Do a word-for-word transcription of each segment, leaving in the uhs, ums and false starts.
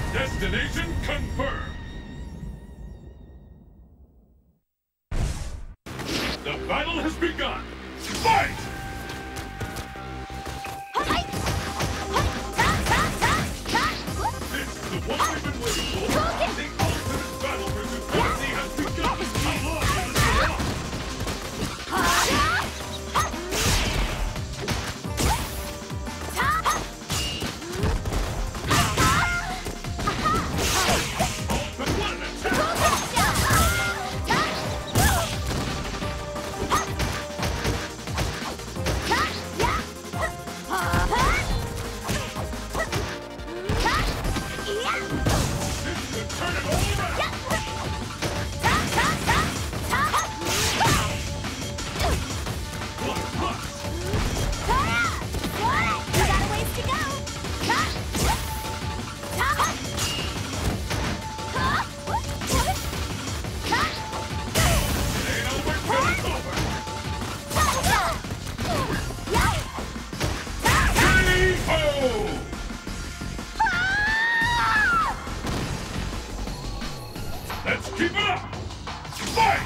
Destination confirmed. The battle has begun. Fight! This is the one we've been waiting for. The ultimate battle for supremacy has begun. How long will this go on? Let's keep it up! Fight!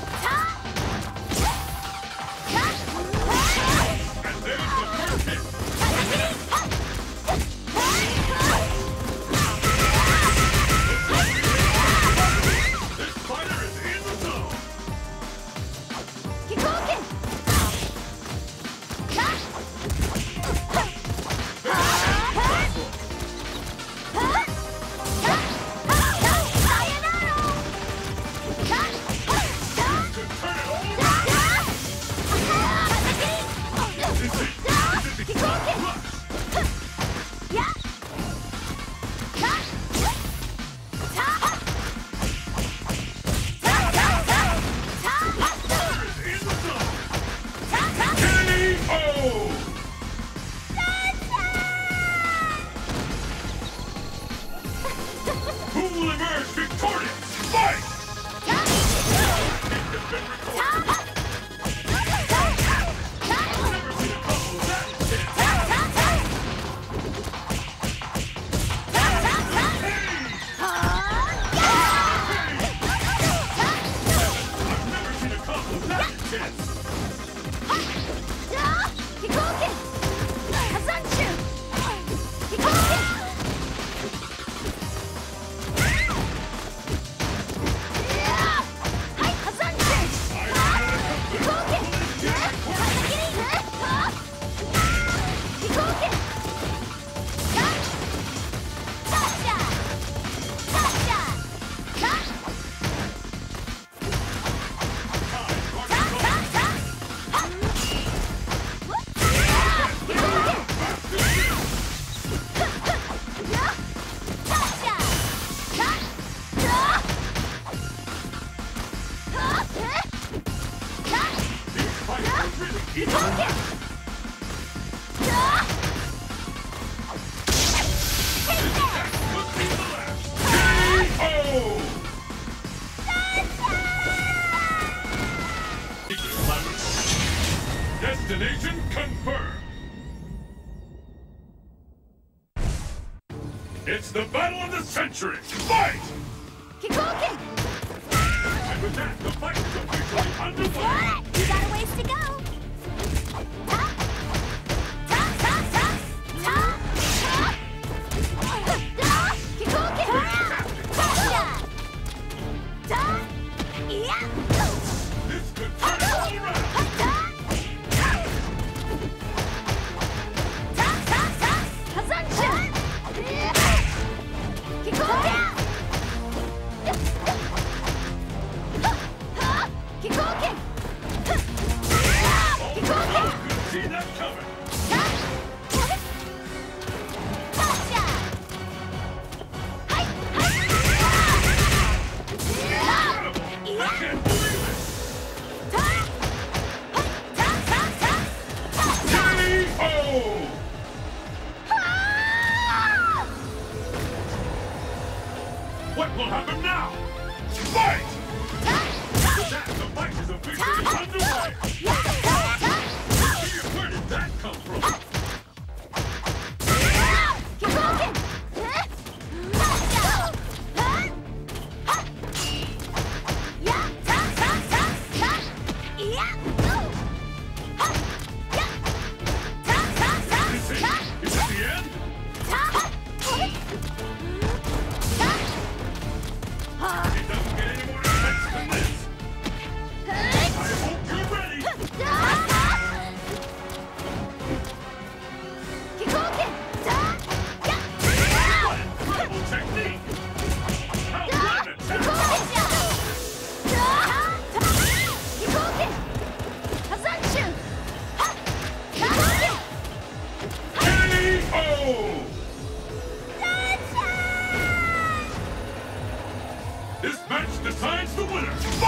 And there's the first hit! This fighter is in the zone! Who will emerge victorious? Fight! It has been recorded. I've never seen a combo that intense. I've never seen a combo that intense. Destination confirmed. It's the battle of the century. Fight! And with that, the fight is officially underway. You got a ways to go. This could turn it all around. See that coming. I can't believe it. K O! What will happen now? Fight! With that, the fight is officially underway. Where did that come from? Keep walking! Match decides the winner. Fight!